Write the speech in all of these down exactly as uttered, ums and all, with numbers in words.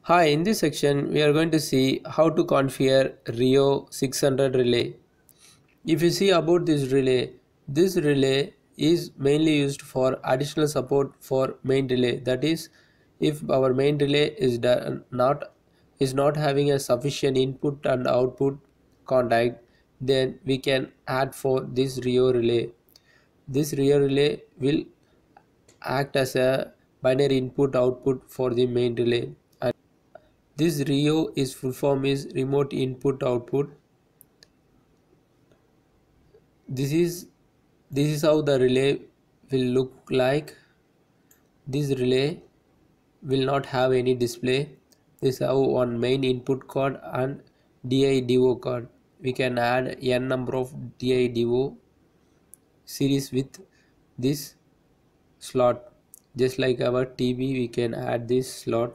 Hi, in this section we are going to see how to configure R I O six hundred relay. If you see about this relay, this relay is mainly used for additional support for main relay. That is, if our main relay is not is not having a sufficient input and output contact, then we can add for this R I O relay. This R I O relay will act as a binary input output for the main relay. And this R I O is full form is remote input output. This is this is how the relay will look like. This relay will not have any display. This have one main input card and D I D O card. We can add n number of D I D O series with this slot. Just like our T V, we can add this slot.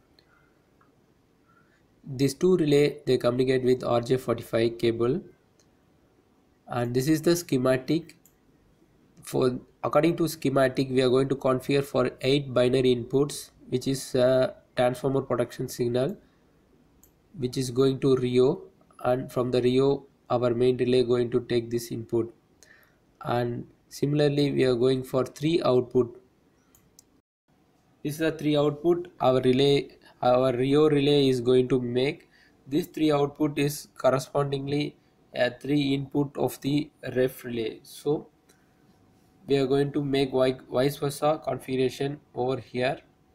These two relay they communicate with R J forty-five cable, and this is the schematic. For according to schematic, we are going to configure for eight binary inputs, which is a transformer protection signal, which is going to R I O, and from the R I O our main relay going to take this input. And similarly we are going for three output. This is the three output our relay our R I O relay is going to make. This three output is correspondingly a three input of the R E F relay. So we are going to make vice versa configuration over here.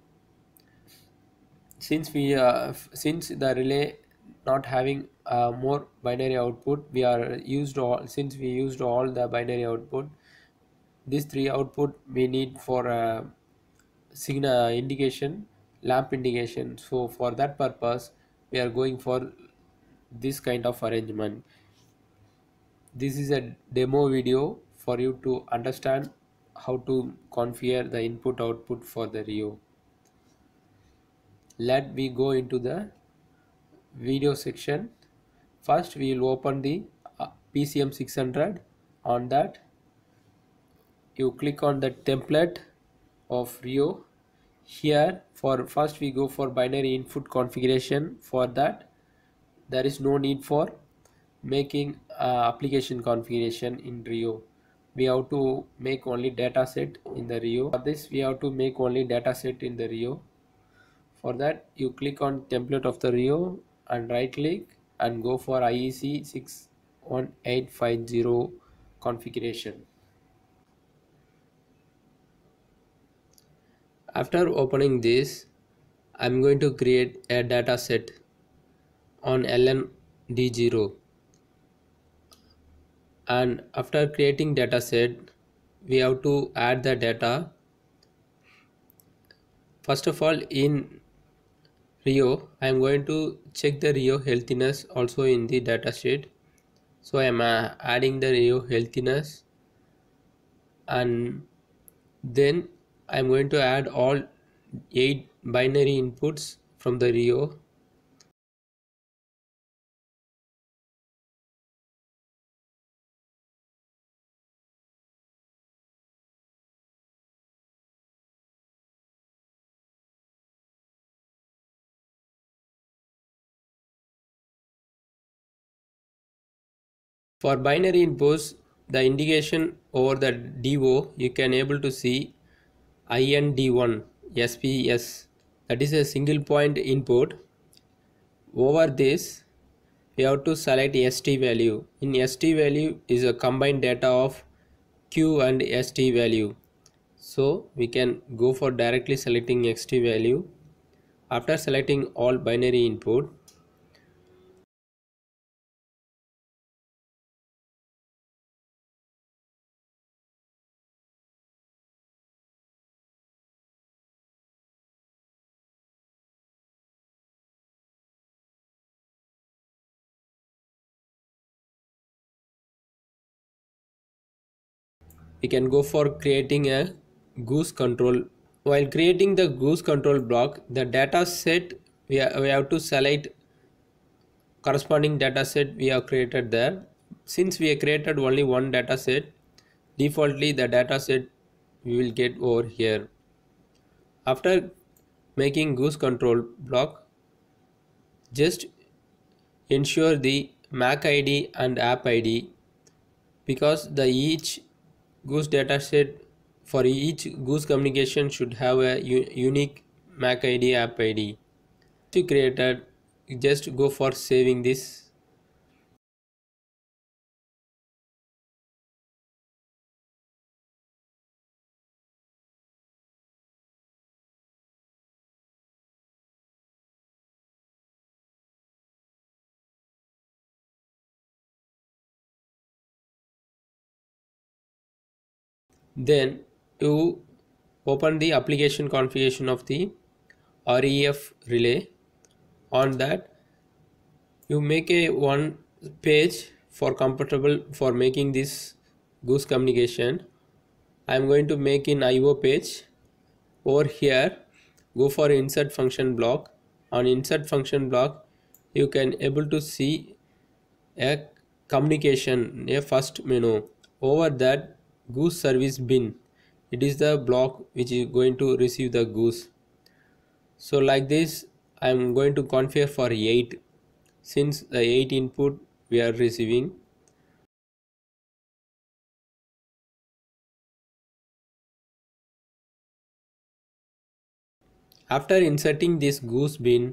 Since we uh, since the relay not having uh, more binary output, we are used all since we used all the binary output. These three output we need for uh, signal indication, lamp indication. So for that purpose we are going for this kind of arrangement. This is a demo video for you to understand how to configure the input output for the R I O. Let me go into the video section. First we will open the uh, P C M six hundred. On that you click on the template of R I O. Here for first we go for binary input configuration. For that there is no need for making uh, application configuration in R I O. We have to make only data set in the R I O. For this we have to make only data set in the R I O. For that you click on template of the R I O and right click and go for I E C six one eight five zero configuration. After opening this, I am going to create a data set on L N D zero, and after creating data set we have to add the data. First of all, in R I O I am going to check the R I O healthiness also in the data sheet. So I am uh, adding the R I O healthiness, and then I am going to add all eight binary inputs from the R I O. For binary inputs, the indication over the D O you can able to see I N D one S P S, that is a single point input. Over this we have to select S T value. In S T value is a combined data of Q and S T value. So we can go for directly selecting X T value. After selecting all binary input, we can go for creating a Goose control. While creating the Goose control block, the data set we, ha we have to select corresponding data set we have created there. Since we have created only one data set, defaultly the data set we will get over here. After making Goose control block, just ensure the M A C I D and app I D, because the each Goose dataset for each Goose communication should have a unique M A C I D, app I D. To created, just go for saving this. Then to open the application configuration of the R E F relay, on that you make a one page for comfortable for making this Goose communication. I am going to make in I O page. Over here, go for insert function block. On insert function block, you can able to see a communication, a first menu. Over that, Goose service bin, it is the block which is going to receive the Goose. So like this, I am going to configure for eight, since the eight input we are receiving. After inserting this Goose bin,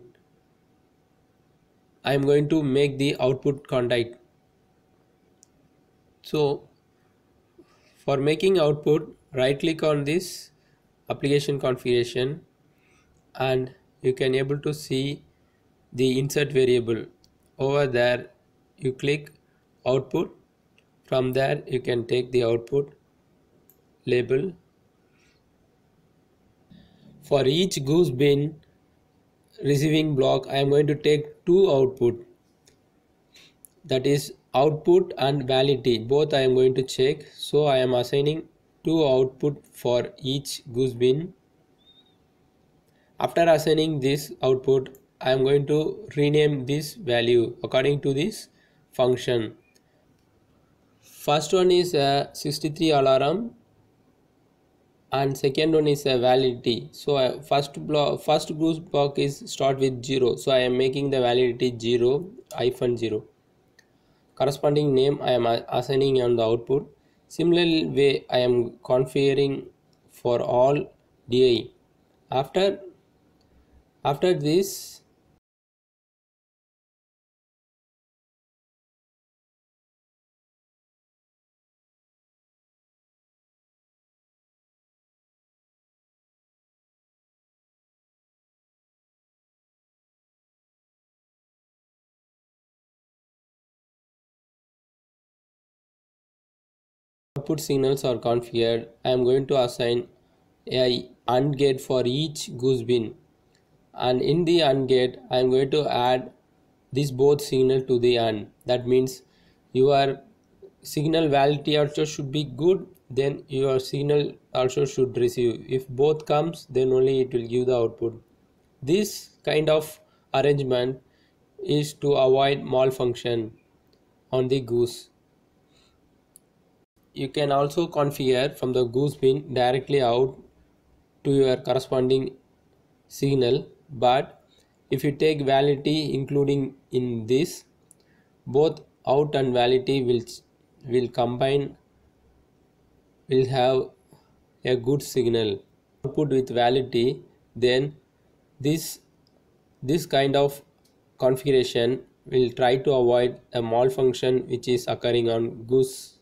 I am going to make the output contact. So for making output, right click on this application configuration, and you can able to see the insert variable. Over there you click output. From there you can take the output label. For each Goose bin receiving block, I am going to take two output, that is output and validity, both I am going to check. So I am assigning two output for each Goose bin. After assigning this output, I am going to rename this value according to this function. First one is a sixty-three alarm and second one is a validity. So uh, first block, first Goose block is start with zero. So I am making the validity zero hyphen zero. Corresponding name I am assigning on the output. Similar way I am configuring for all D I. After after this, output signals are configured. I am going to assign a AND gate for each Goose bin, and in the AND gate I am going to add this both signal to the AND. That means your signal validity also should be good, then your signal also should receive. If both comes, then only it will give the output. This kind of arrangement is to avoid malfunction on the Goose. You can also configure from the Goose bin directly out to your corresponding signal, but if you take validity including in this, both out and validity will will combine, will have a good signal output with validity. Then this this kind of configuration will try to avoid a malfunction which is occurring on Goose.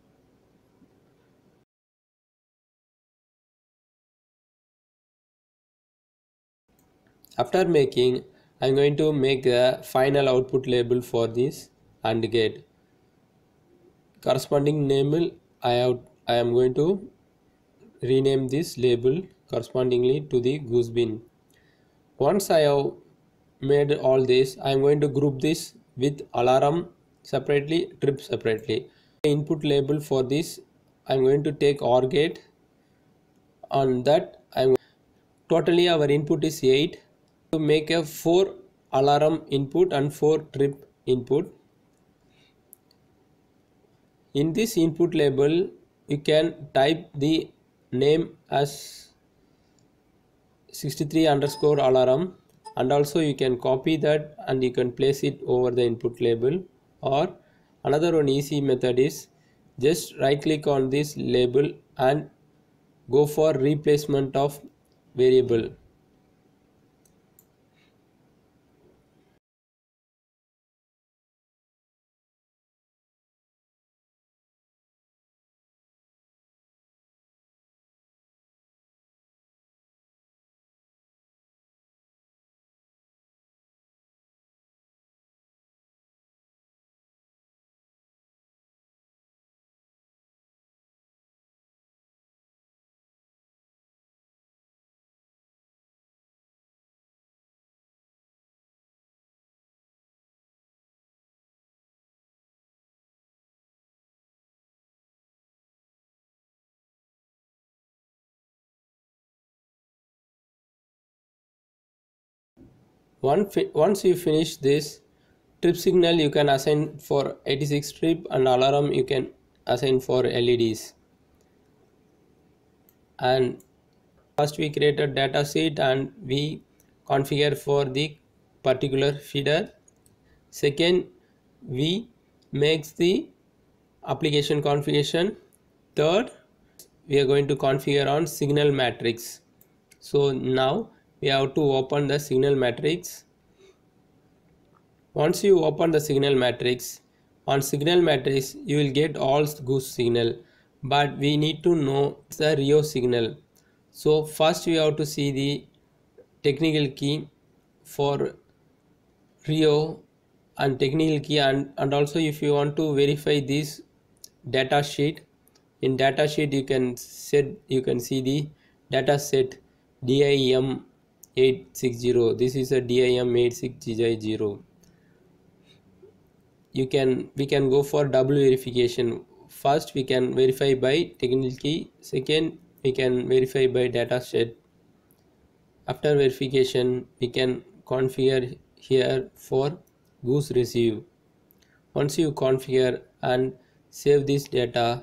After making, I am going to make a final output label for this AND gate. Corresponding name I have I am going to rename this label correspondingly to the Goose bin. Once I have made all this, I am going to group this with alarm separately, trip separately. Input label for this, I am going to take OR gate. On that, I am totally our input is eight. To make a four alarm input and four trip input. In this input label, you can type the name as sixty-three underscore alarm, and also you can copy that and you can place it over the input label. Or another one easy method is just right click on this label and go for replacement of variable. One once you finish this, trip signal you can assign for eighty-six trip and alarm you can assign for L E Ds. And first we create a data sheet and we configure for the particular feeder. Second, we make the application configuration. Third, we are going to configure on signal matrix. So now we have to open the signal matrix. Once you open the signal matrix, on signal matrix you will get all Goose signal, but we need to know the R I O signal. So first we have to see the technical key for R I O and technical key, and, and also if you want to verify this data sheet, in data sheet you can set you can see the data set D I M eight sixty. This is a D I M eight sixty. You can we can go for double verification. First we can verify by technical key, second we can verify by data set. After verification we can configure here for Goose receive. Once you configure and save this data,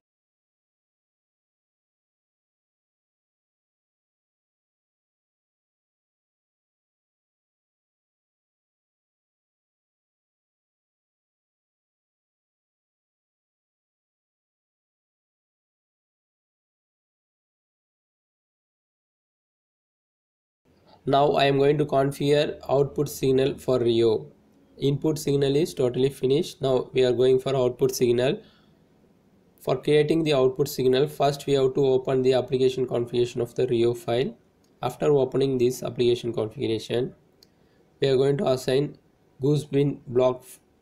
now I am going to configure output signal for R I O. Input signal is totally finished. Now we are going for output signal. For creating the output signal, first we have to open the application configuration of the R I O file. After opening this application configuration, we are going to assign Goose bin block.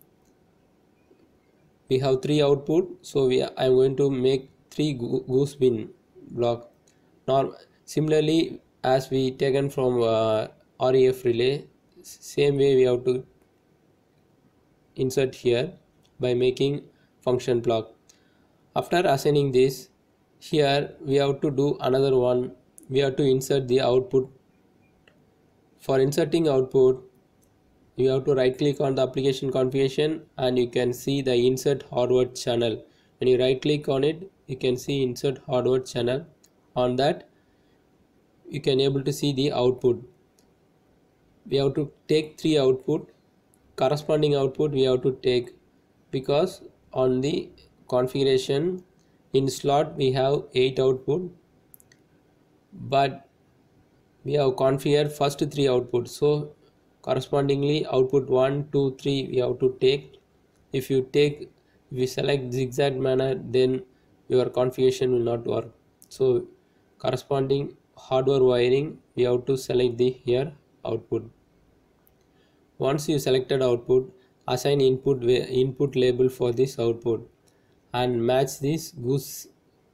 We have three output, so we I am going to make three Goose bin block. Now similarly as we taken from uh, R E F relay, same way we have to insert here by making function block. After assigning this, here we have to do another one. We have to insert the output. For inserting output, you have to right click on the application configuration and you can see the insert hardware channel. When you right click on it, you can see insert hardware channel. On that you can able to see the output. We have to take three output. Corresponding output we have to take, because on the configuration in slot we have eight output, but we have configured first three outputs, so correspondingly output one two three we have to take. If you take if you select zigzag manner, then your configuration will not work. So corresponding hardware wiring we have to select the here output. Once you selected output, assign input input label for this output and match this Goose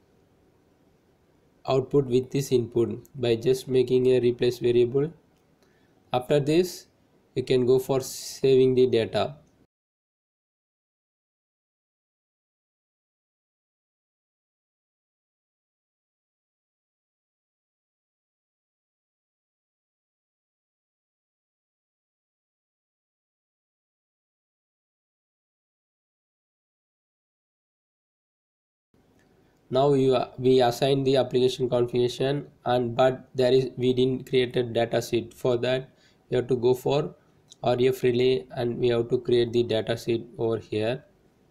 output with this input by just making a replace variable. After this, you can go for saving the data. Now you we assign the application configuration, and but there is we didn't create a data sheet. For that we have to go for R E F relay and we have to create the data sheet over here.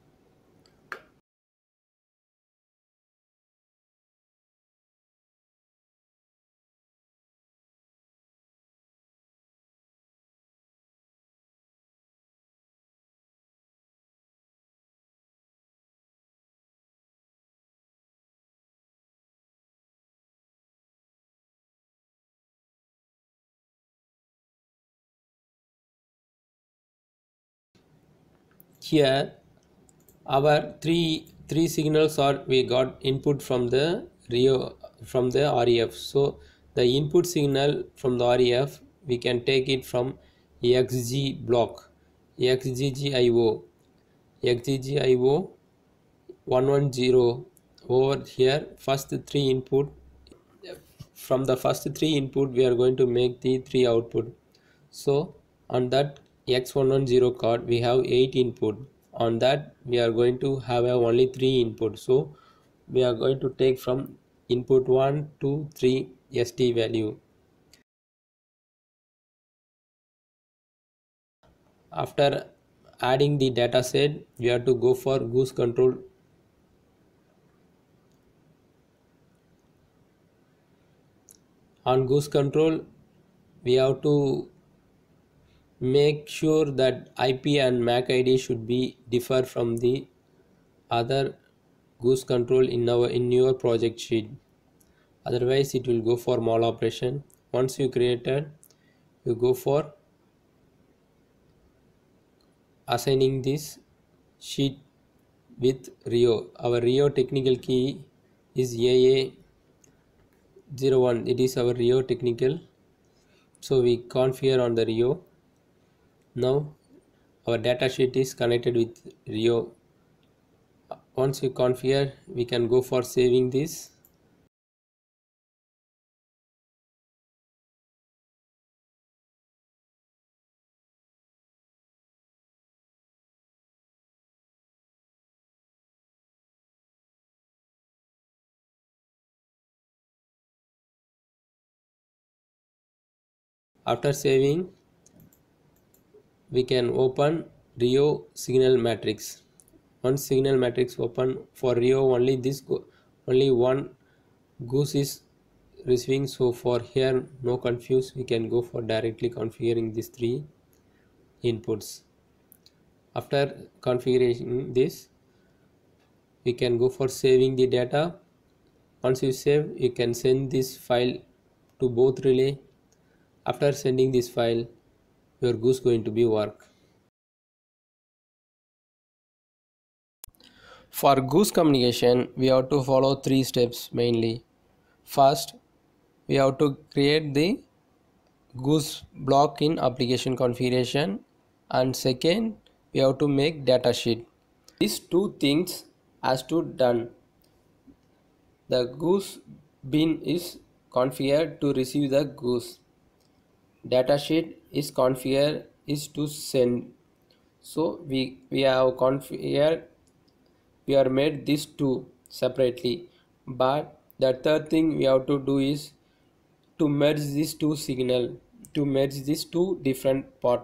Here our three three signals are we got input from the R I O from the R E F. So the input signal from the R E F we can take it from X G block, X G G I O, X G G I O one one zero. Over here first three input, from the first three input we are going to make the three output. So on that X one one zero card we have eight input, on that we are going to have only three input. So we are going to take from input one two three S T value. After adding the data set we have to go for Goose control. On Goose control we have to make sure that I P and M A C I D should be differ from the other Goose control in our in your project sheet, otherwise it will go for mal operation. Once you created, you go for assigning this sheet with R I O. Our R I O technical key is A A zero one, it is our R I O technical, so we configure on the R I O. Now our data sheet is connected with R I O. Once you configure, we can go for saving this. After saving, we can open R I O signal matrix. Once signal matrix open, for R I O only this go, only one Goose is receiving, so for here no confuse, we can go for directly configuring these three inputs. After configuring this, we can go for saving the data. Once you save, you can send this file to both relay. After sending this file, your Goose going to be work. For Goose communication, we have to follow three steps mainly. First, we have to create the Goose block in application configuration, and second, we have to make data sheet. These two things has to done. The Goose bin is configured to receive the Goose. Data sheet is configured is to send. So we we have configured, we are made these two separately, but the third thing we have to do is to merge these two signal, to merge these two different part.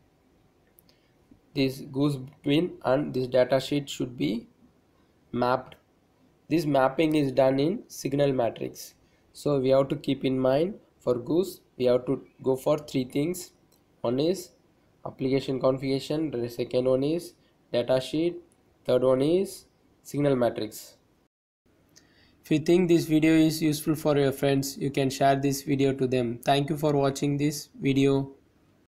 This Goose bin and this data sheet should be mapped. This mapping is done in signal matrix. So we have to keep in mind, for Goose we have to go for three things. One is application configuration, the second one is data sheet, third one is signal matrix. If you think this video is useful for your friends, you can share this video to them. Thank you for watching this video.